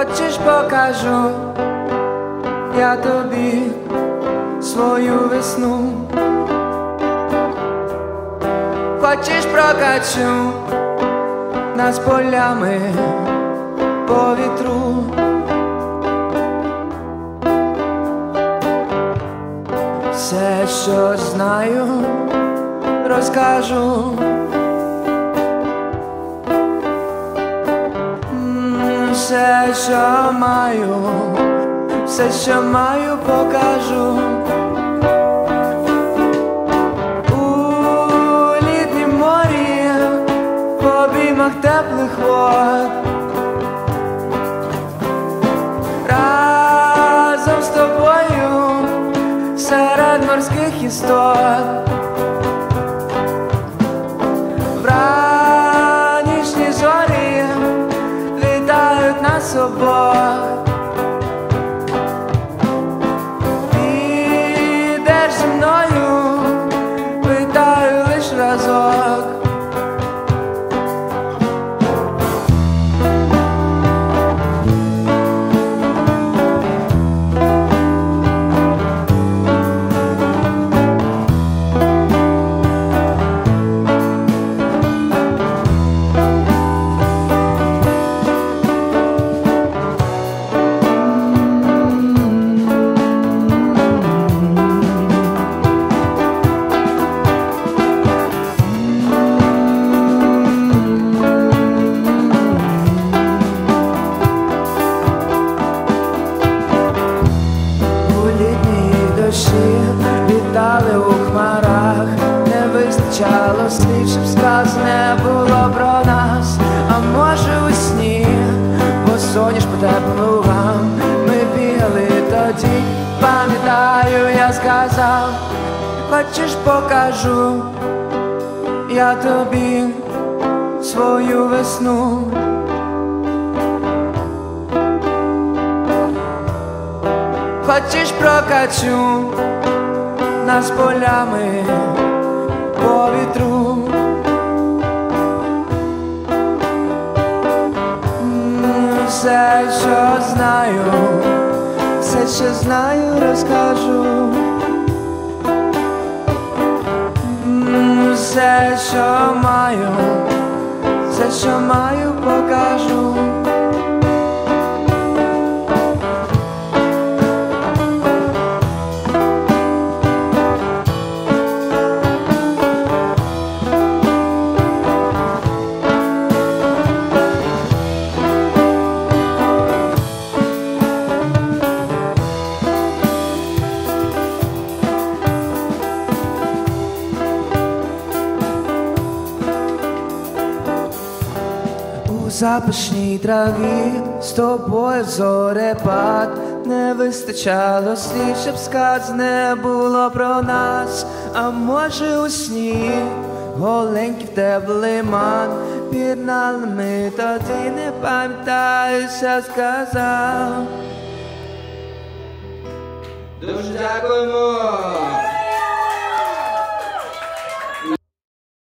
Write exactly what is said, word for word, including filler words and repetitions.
Хочеш, покажу я тобі свою весну. Хочеш, прокачу нас полями по вітру. Все, що знаю, розкажу. Все, що маю, все, що маю, покажу. У літнім морі, в обіймах теплих вод, разом з тобою серед морських істот. Вранішні зорі вітають нас обох. Підеш зі мною, питаю лиш разок. Літали у хмарах, не вистачало слів, щоб сказане було про нас. А може у сні, бо соняш по теплим лугам ми бігали тоді. Пам'ятаю, я сказав, хочеш, покажу я тобі свою весну. Хочеш, прокачу нас полями по вітру. Все, що знаю, все, що знаю, розкажу. Все, що маю, все, що маю, покажу. У запашній траві з тобою зорепад, не вистачало слів, щоб сказане було про нас. А може у сні, голенький в тебе лиман, пірнали ми тоді, не пам'ятаю, що сказав. Дуже дякуємо!